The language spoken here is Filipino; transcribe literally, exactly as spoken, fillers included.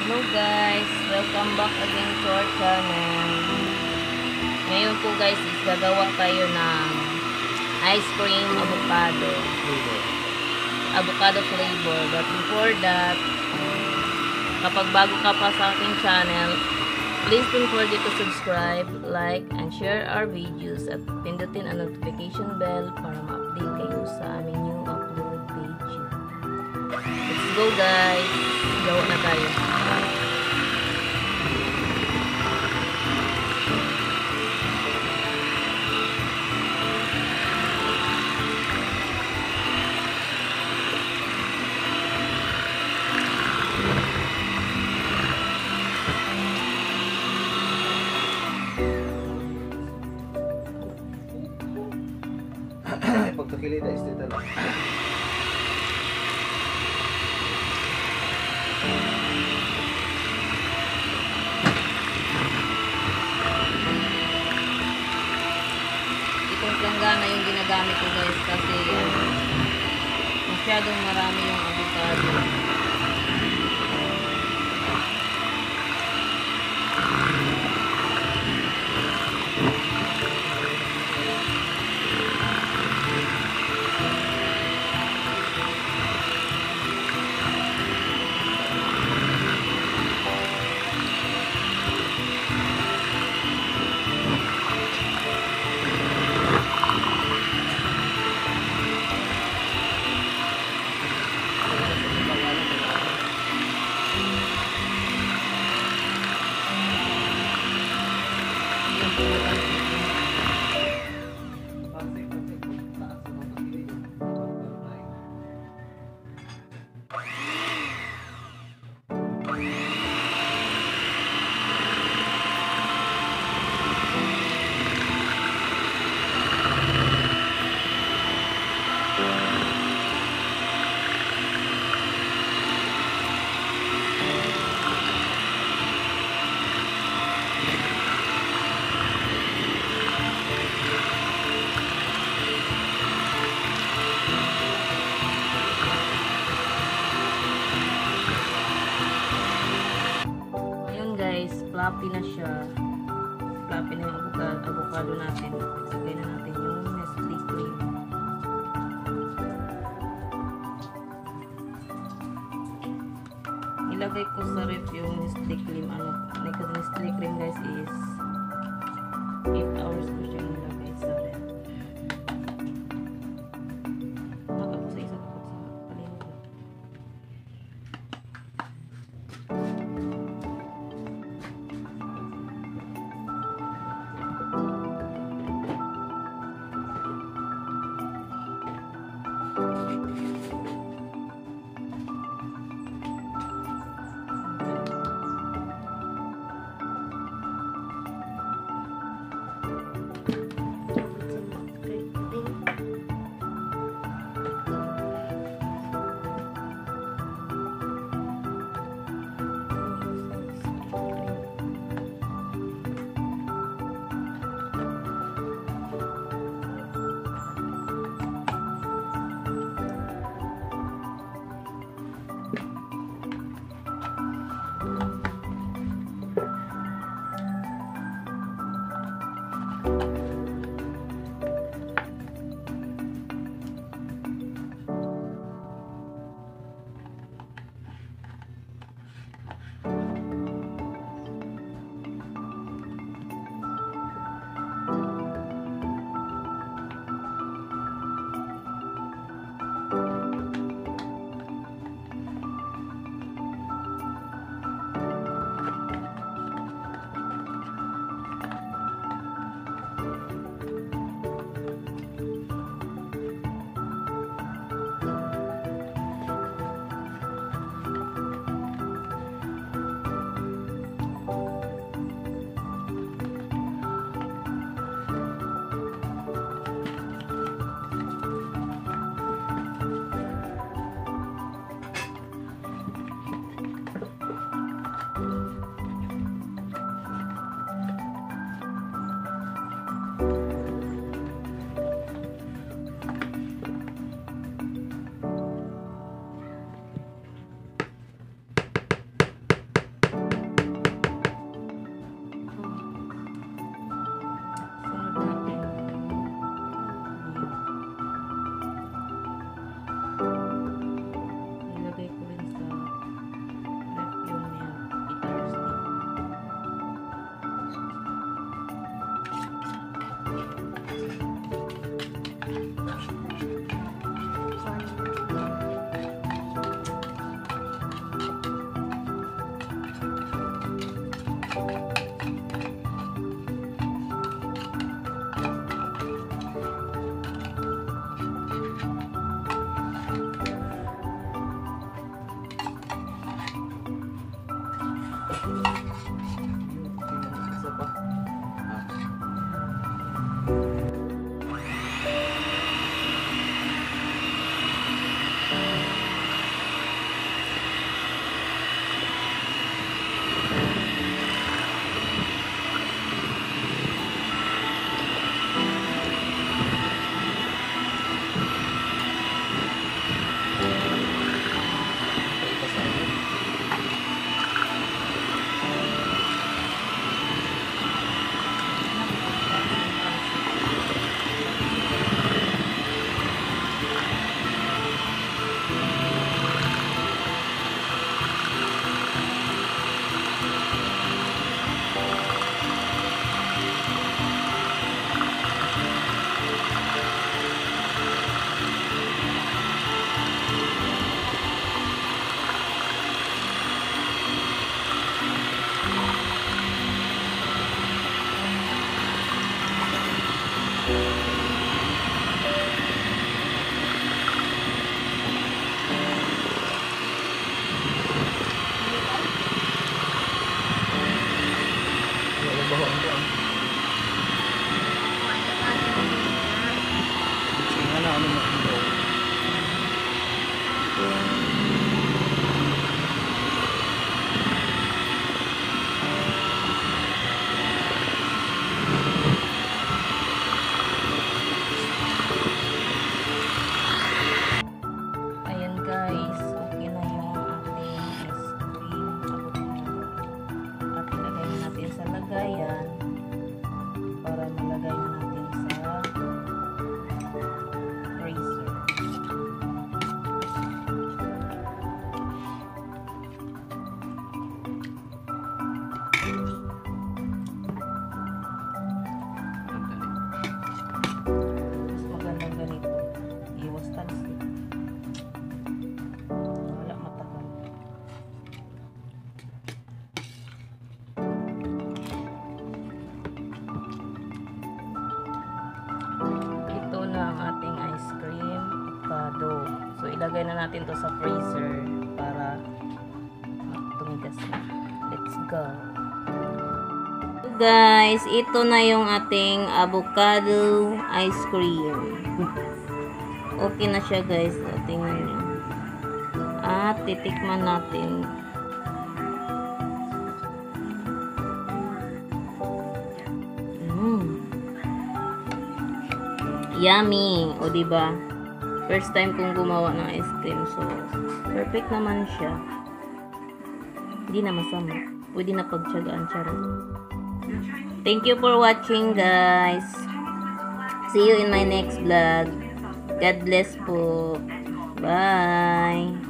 Hello guys, welcome back again to our channel. Ngayon po guys is gagawa tayo ng ice cream avocado avocado flavor. But before that, kapag bago ka pa sa aking channel, please don't forget to subscribe, like, and share our videos at pindutin ang notification bell para ma-update kayo sa aming new upload video. Let's go guys, gawa na tayo. Pagkakili na istita lang. Itong planggana yung ginagamit ko guys kasi uh, masyadong marami yung avocado. Fluffy na siya. Fluffy na yung avocado, avocado natin. Sagay na natin yung Nestle cream. Ilagay ko sa ref yung Nestle cream. Ano, Nestle cream guys is eight hours ko siya nilagay sa ref. Matapos sa isa tapos sa palimot na. ilagay na natin to sa freezer para tumigas na. Let's go. So guys, ito na yung ating avocado ice cream. Okay na siya guys. O, tingnan nyo. At titikman natin. Mm. Yummy. O diba? First time kong gumawa ng ice cream. So, perfect naman siya. Hindi na masama. Pwede na pagtsagaan siya rin. Thank you for watching guys. See you in my next vlog. God bless po. Bye.